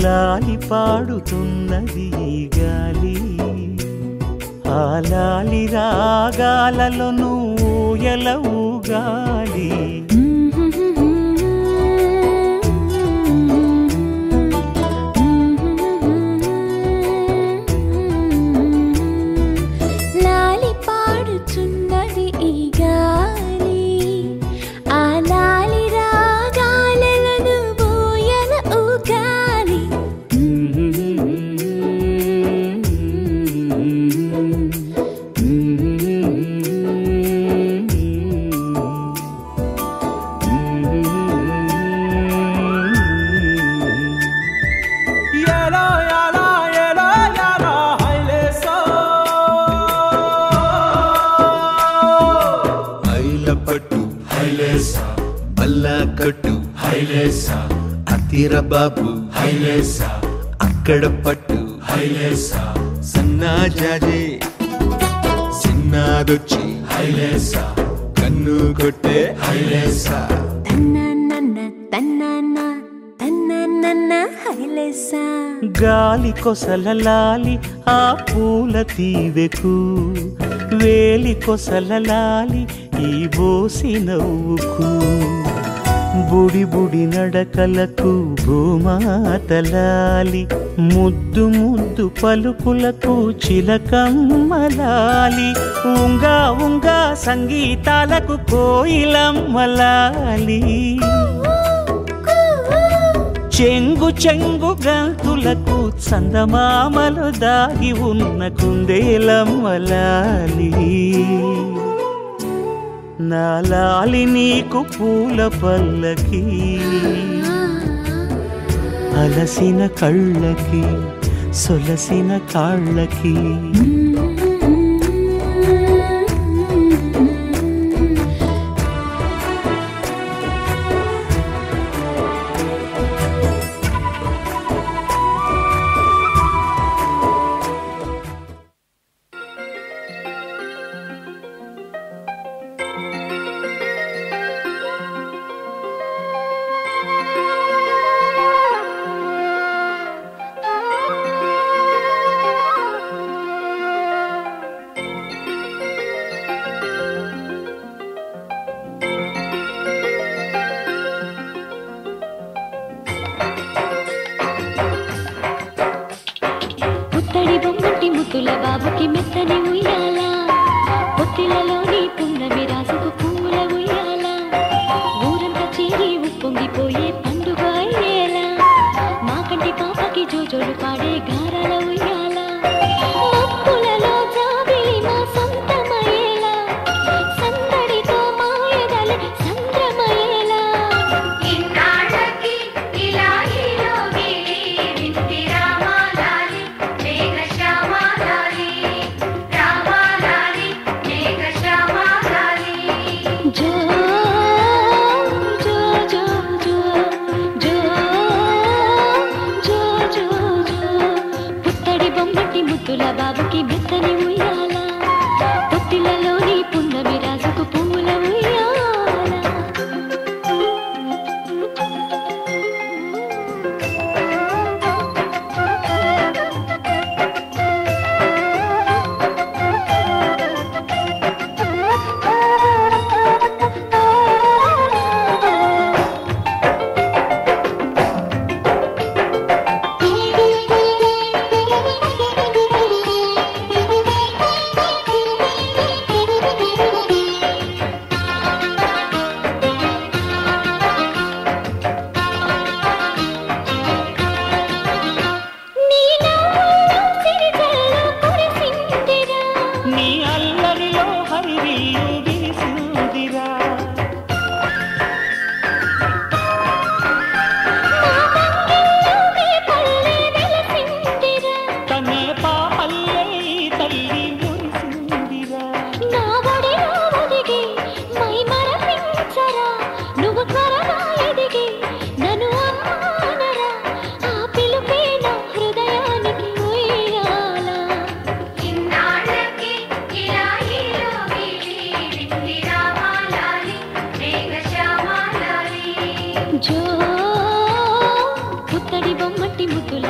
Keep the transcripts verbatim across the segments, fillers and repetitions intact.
లాలి పాడుతున్నది ఈ గాలి, ఆ లాలి రాగాలలో నువ్వు ఎలా ఊగాలి. కట్టు హైలేసా అతిర బాబు హైలేసా అక్కడ పట్టు హైలేసా సన్నా జాజే సిన్నాదొచ్చి హైలేసా కన్ను కొట్టే హైలేసా గాలి కొసల లాలి ఆ పూల తీవెకు, వేలి కొసల లాలి ఈ బోసి నవ్వుకు, బుడి బుడి నడకలకు భూమాతలాలి, ముద్దు ముద్దు పలుకులకు చిలకమ్మలాలి, ఉంగా ఉంగా సంగీతాలకు కోయిలమ్మలాలి, చెంగు చెంగు గంతులకు చందమామలు దాగి ఉన్న కుందేలమ్మలాలి. నా లాలి నీకు పూల పల్లకి, అలసిన కళ్ళకి సొలసిన కాళ్ళకి. ముద్దుల బాబుకి మెత్తని ఉయ్యాల, పొత్తిలలోని పున్నమి రాసుకు పూల ఉయ్యాల, ఊరంతా చేరి ఉప్పొంగిపోయే పండుగ అయ్యేలా, మా కంటి పాపకి జోజోలు పాడే గారాల ఉయ్యాల, ముప్పులలో జాబిలి మా సొంతమయ్యేలా, సందడితో మాయదలే సంద్రమయ్యేలా. ఇన్నాళ్ళకి ఇలా ఈలోగిలి వింటి రామాలాలి మేఘ శ్యామాలాలి, రామాలాలి మేఘ శ్యామాలాలి. జో జో జో జో జో జో జో జో పుత్తడి బొమ్మటి ముద్దుల బాబుకి మెత్తని ఉయ్యాల, పొత్తిలలోని పున్నమి రాజుకు పూల ఉయ్యాల. జో పుత్తడి బొమ్మటి ముద్దుల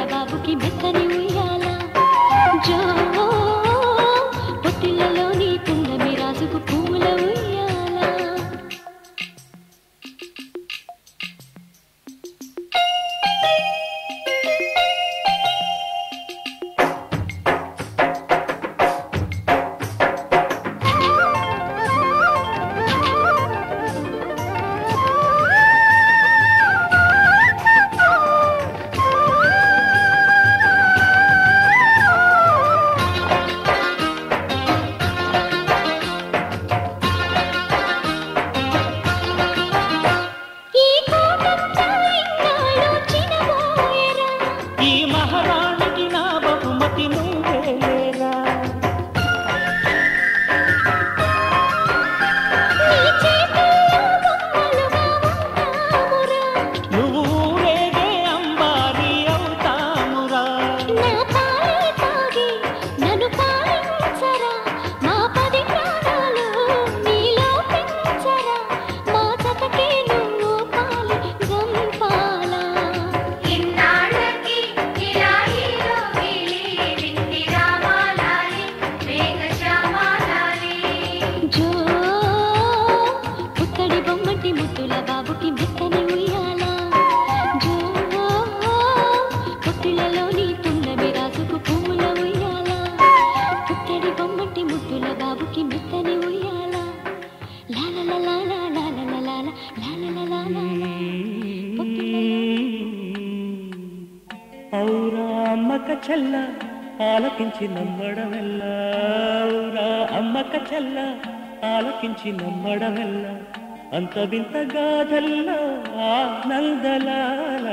చెల్ల ఆలకించి నమ్మడమెల్ల ఔరా అమ్మక చెల్ల ఆలకించి నమ్మడమెల్ల అంత వింత గాథల్ల ఆనందలాల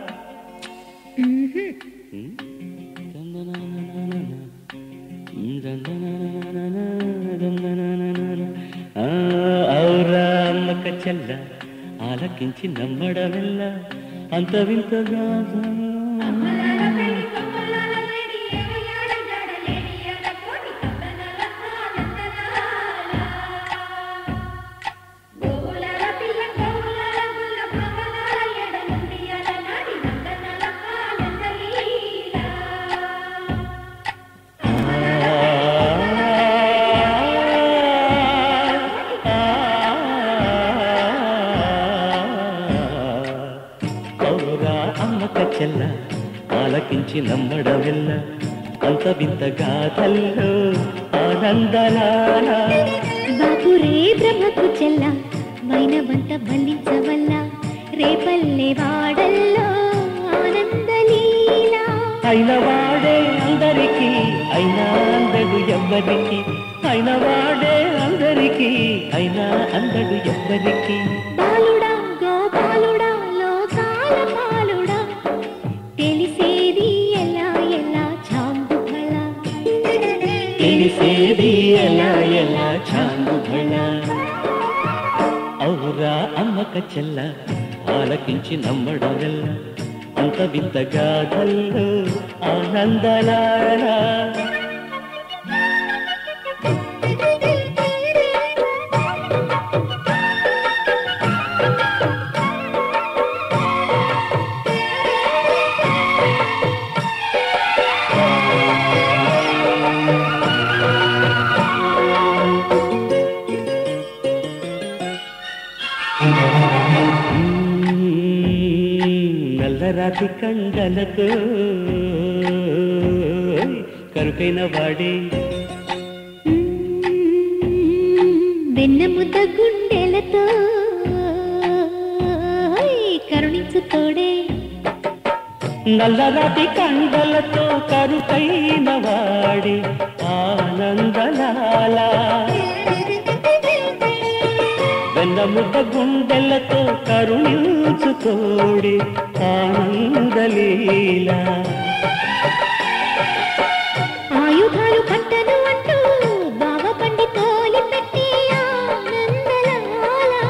ఔరా అమ్మక చెల్ల ఆలకించి నమ్మడమెల్ల అంత వింత గాథ చెల్ల ఆలకించి నమ్మడమెల్ల అంత వింత గాథల్లో ఆనందలాల బాపురే బ్రహ్మకు చెల్ల వైనవంత బంధించవల్ల రేపల్లె వాడల్లో ఆనందలీల అయిన వాడే అందరికీ అయినా అందడు ఎవ్వరికి అయిన వాడే అందరికీ అయినా అందడు ఎవ్వరికి బాలుడా గోపాలుడా లోకాల పాలుడా తెలిసేది ఎలా ఎలా చాంబుఫళ తెలిసేది ఎలా ఎలా చాంబుఫళ ఔరా అమ్మక చెల్ల ఆలకించి నమ్మడమెల్ల అంత వింత గాథల్లో ఆనందలాల నల్లరాతి కండలతో కరుకైన వాడే వెన్నముద్ద గుండెలతో కరుణించు తోడే నల్లరాతి కండలతో కరుకైన వాడే ఆనందలాల వెన్నముద్ద గుండెలతో కరుణించు తోడే ఆనందలీల ఆయుధాలు పట్టను అంటూ బావ పండి తోలి పెట్టి ఆనందలాల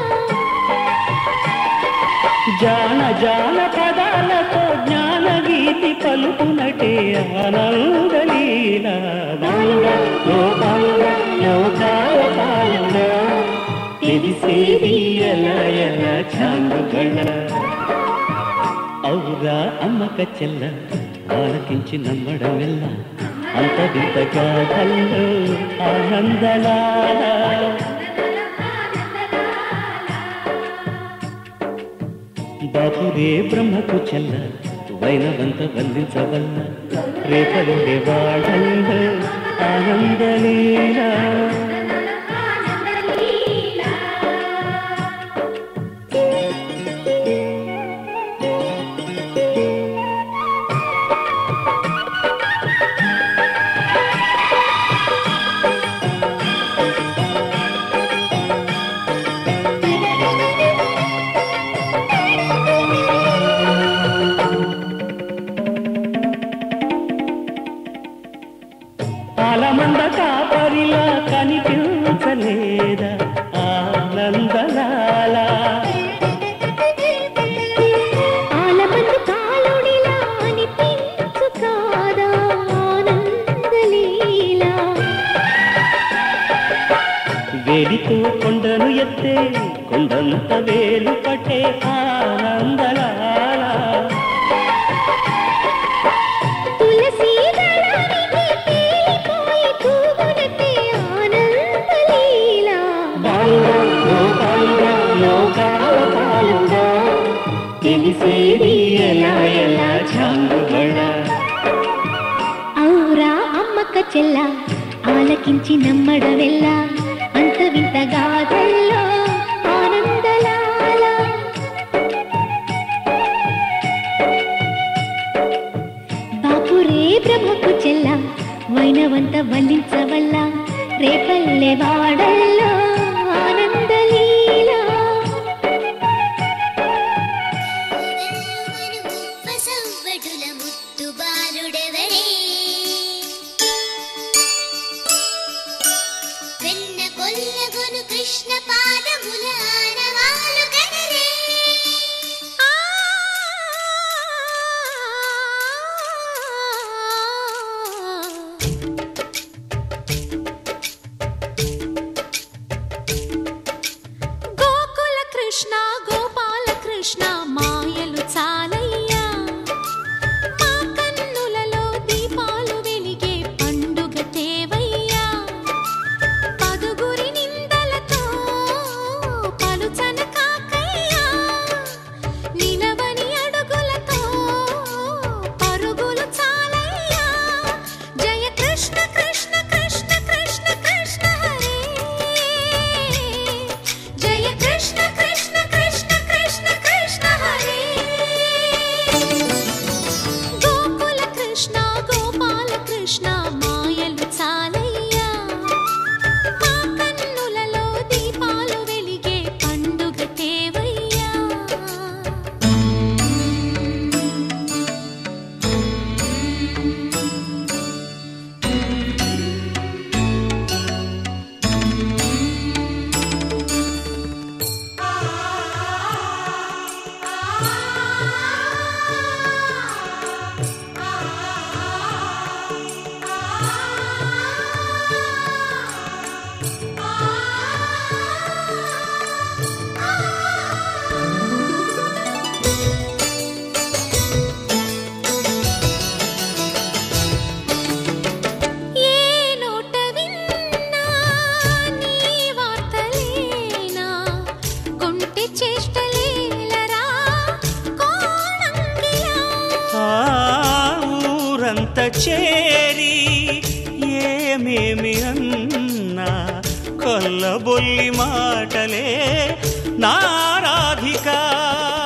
జాన జాన పదాలతో జ్ఞాన గీతి పలుకునటే ఆనందలీల తెలిసేది ఎలా ఎలా చాంగుగళ ఔరా అమ్మక చెల్ల ఆలకించి నమ్మడమెల్ల అంత వింత గాథల్లో ఆనందలాల బాపురే బ్రహ్మకు చెల్ల వైనవంత బంధించవల్ల రేపలుండే వాళ్ళల్లో ఆనందలీలా ఆలమంద కాపరిలా కనిపించలేదా ఆనందలాల ఆలమంద కాలుడిలా అనిపించు కాదా ఆనందలీలా వేలితో కొండను ఎత్తే కొండంత వేలు పట్టే ఆనందలాల తులసి దళానికి తేలిపోయి తూగునట్టే ఆనందలీలా బాలుడా గోపాలుడా లోకాల పాలుడా తెలిసేది ఎలా ఎలా చాంగుబడా ఔరా అమ్మక్క చెల్ల ఆలకించి నమ్మడవెల్ల అంత వింత గాథల్లో ఆనందలాల బాపురే బ్రహ్మకు చెల్ల వైనవంత వల్లించవల్ల రేపల్లె వాడల్లో ఆనందలీలా వసవ్వడుల ముద్దు బాలుడెవరే వెన్న కొల్లగొను కృష్ణ పాదముల ఆనవాలు కనరే గోకుల కృష్ణ గోపాల కృష్ణ మాయలు చాలయ్యా మా కన్నులలో దీపాలు వెలిగే పండుగ తేవయ్యా పదుగురి నిందలతో పలుచన కాకయ్యా నిలవని అడుగులతో పరుగులు చాలయ్యా జయ కృష్ణ కృష్ణ కృష్ణ కృష్ణ కృష్ణ హరే జయ కృష్ణ కృష్ణ కృష్ణ కృష్ణ కృష్ణ హరే గోకుల కృష్ణ గోపాల కృష్ణ మాయలు చాలయ్యా మా కన్నులలో దీపాలు వెలిగే పండుగ తేవయ్యా ఏ నోట విన్నా నీ వార్తలేనా కొంటె చేష్టలేలరా కోణంగియా ఆ ఊరంత చేరి ఏమేమి అన్నా కొల్లబొల్లి మాటలే నారాధిక